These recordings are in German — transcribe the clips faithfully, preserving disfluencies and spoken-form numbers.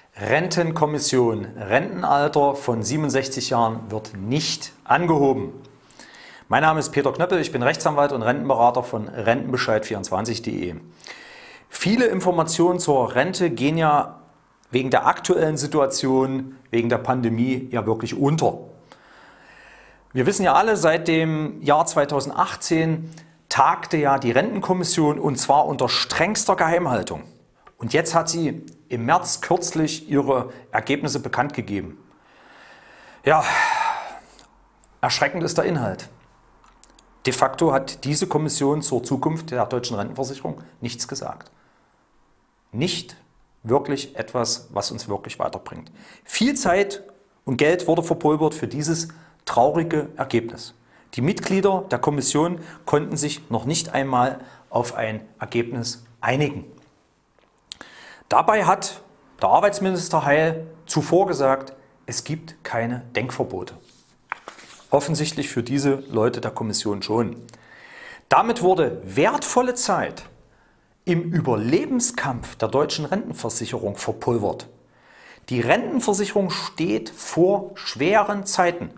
Rentenkommission. Rentenalter von siebenundsechzig Jahren wird nicht angehoben. Mein Name ist Peter Knöppel, ich bin Rechtsanwalt und Rentenberater von Rentenbescheid vierundzwanzig punkt de. Viele Informationen zur Rente gehen ja wegen der aktuellen Situation, wegen der Pandemie ja wirklich unter. Wir wissen ja alle, seit dem Jahr zweitausendachtzehn tagte ja die Rentenkommission und zwar unter strengster Geheimhaltung. Und jetzt hat sie im März kürzlich ihre Ergebnisse bekannt gegeben. Ja, erschreckend ist der Inhalt. De facto hat diese Kommission zur Zukunft der deutschen Rentenversicherung nichts gesagt. Nicht wirklich etwas, was uns wirklich weiterbringt. Viel Zeit und Geld wurde verpulvert für dieses traurige Ergebnis. Die Mitglieder der Kommission konnten sich noch nicht einmal auf ein Ergebnis einigen. Dabei hat der Arbeitsminister Heil zuvor gesagt, es gibt keine Denkverbote. Offensichtlich für diese Leute der Kommission schon. Damit wurde wertvolle Zeit im Überlebenskampf der deutschen Rentenversicherung verpulvert. Die Rentenversicherung steht vor schweren Zeiten.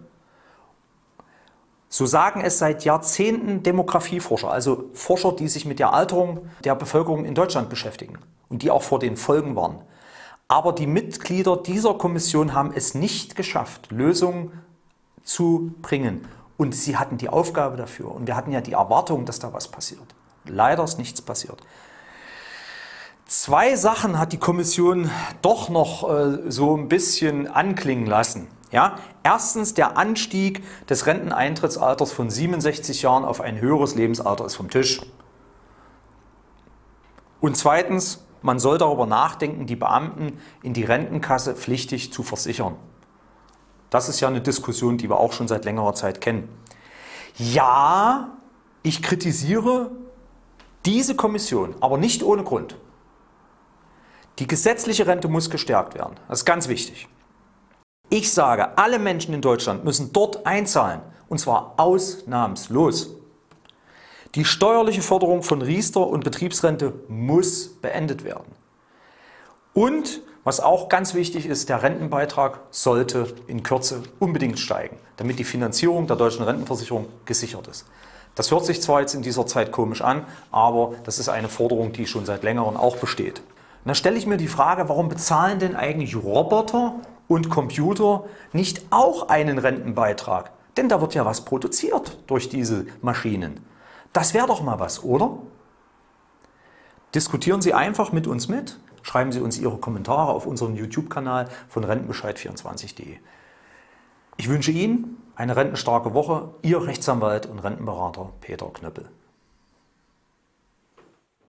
So sagen es seit Jahrzehnten Demografieforscher, also Forscher, die sich mit der Alterung der Bevölkerung in Deutschland beschäftigen und die auch vor den Folgen warnen. Aber die Mitglieder dieser Kommission haben es nicht geschafft, Lösungen zu bringen. Und sie hatten die Aufgabe dafür und wir hatten ja die Erwartung, dass da was passiert. Leider ist nichts passiert. Zwei Sachen hat die Kommission doch noch äh, so ein bisschen anklingen lassen. Ja? Erstens, der Anstieg des Renteneintrittsalters von siebenundsechzig Jahren auf ein höheres Lebensalter ist vom Tisch. Und zweitens, man soll darüber nachdenken, die Beamten in die Rentenkasse pflichtig zu versichern. Das ist ja eine Diskussion, die wir auch schon seit längerer Zeit kennen. Ja, ich kritisiere diese Kommission, aber nicht ohne Grund. Die gesetzliche Rente muss gestärkt werden. Das ist ganz wichtig. Ich sage, alle Menschen in Deutschland müssen dort einzahlen, und zwar ausnahmslos. Die steuerliche Förderung von Riester und Betriebsrente muss beendet werden. Und was auch ganz wichtig ist, der Rentenbeitrag sollte in Kürze unbedingt steigen, damit die Finanzierung der deutschen Rentenversicherung gesichert ist. Das hört sich zwar jetzt in dieser Zeit komisch an, aber das ist eine Forderung, die schon seit längerem auch besteht. Und da stelle ich mir die Frage, warum bezahlen denn eigentlich Roboter und Computer nicht auch einen Rentenbeitrag? Denn da wird ja was produziert durch diese Maschinen. Das wäre doch mal was, oder? Diskutieren Sie einfach mit uns mit. Schreiben Sie uns Ihre Kommentare auf unserem YouTube-Kanal von Rentenbescheid vierundzwanzig punkt de. Ich wünsche Ihnen eine rentenstarke Woche. Ihr Rechtsanwalt und Rentenberater Peter Knöppel.